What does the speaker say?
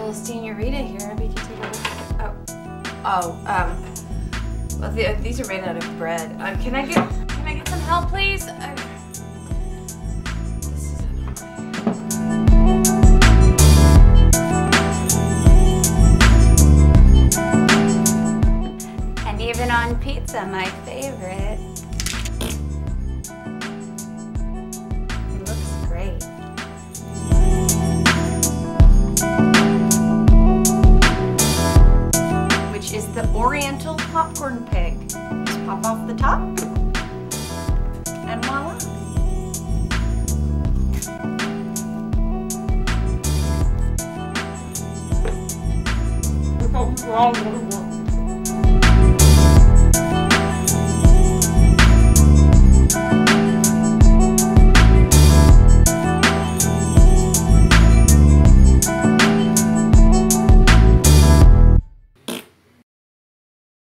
little senorita here. We can take a look at well, these are made out of bread. Can I get some help, please? This is And even on pizza, my favorite. It looks great. Which is the Oriental popcorn pig. Just pop off the top, and voila. wrong.